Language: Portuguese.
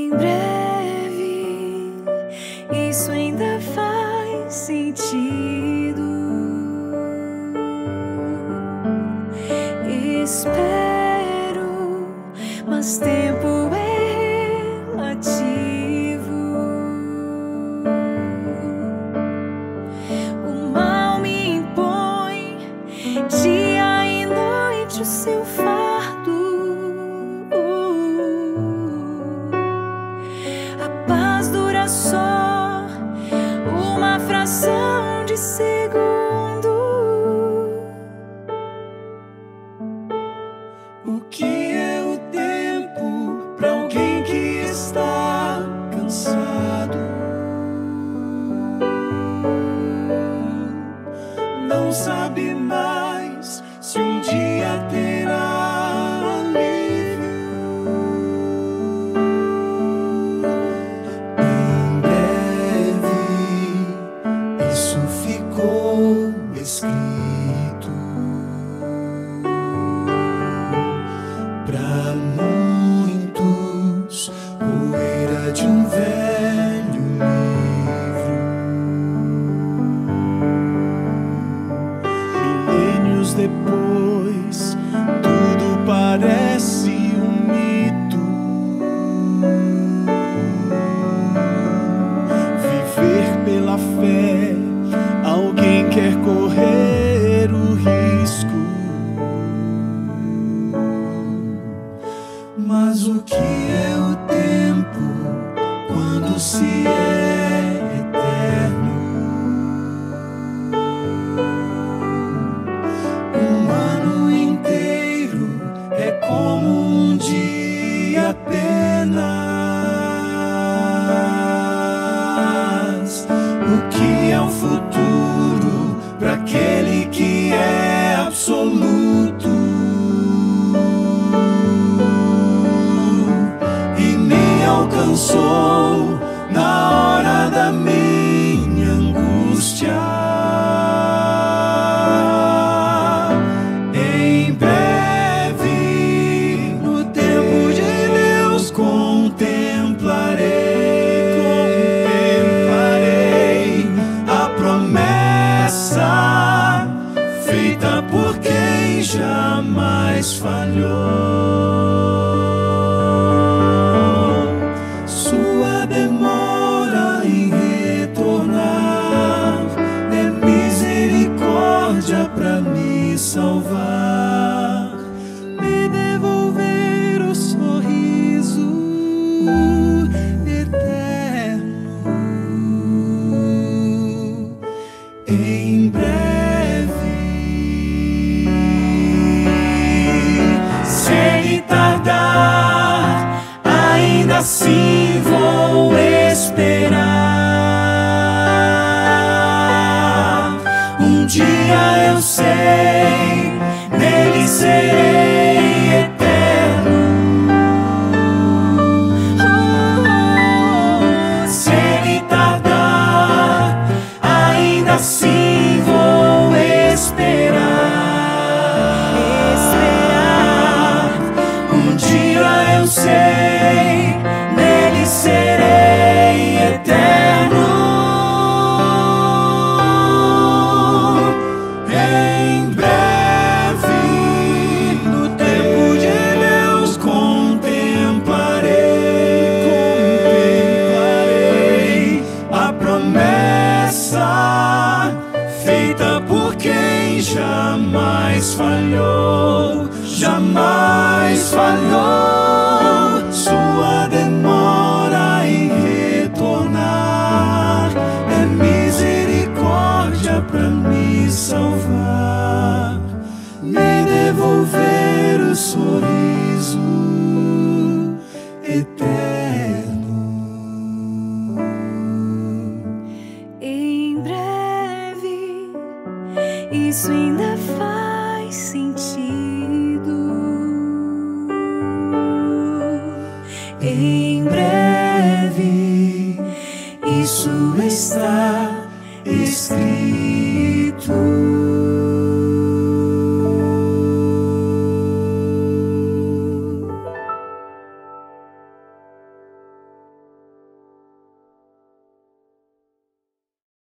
Em breve, isso ainda faz sentido. Espero, mas tempo é relativo. O mal me impõe dia e noite o seu fardo. A paz dura só uma fração de segundo. O que é o tempo para alguém que está cansado? Não sabe mais se um dia terá alívio. Em breve, isso ficou escrito. Para muitos, poeira de um velho livro. Milênios depois, tudo parece um mito. Viver pela fé, alguém quer correr o risco. Mas o que é o tempo quando se é eterno? Um ano inteiro é como um dia apenas. O que é o futuro para aquele que é absoluto? Alcançou na hora da minha angústia. Em breve, no tempo de Deus, contemplarei a promessa feita por quem jamais falhou. Demora em retornar é misericórdia pra me salvar, me devolver o sorriso eterno. Em breve, se ele tardar, ainda assim vou esperar. Um dia eu sei, nele serei eterno. Se ele tardar, ainda assim vou esperar. Um dia eu sei, nele serei eterno. Em breve, no tempo de Deus, contemplarei a promessa feita por quem jamais falhou, jamais falhou. Sua demora em retornar é misericórdia pra me salvar, me devolver o sorriso eterno. Em breve, isso ainda faz sentido. Em breve, isso está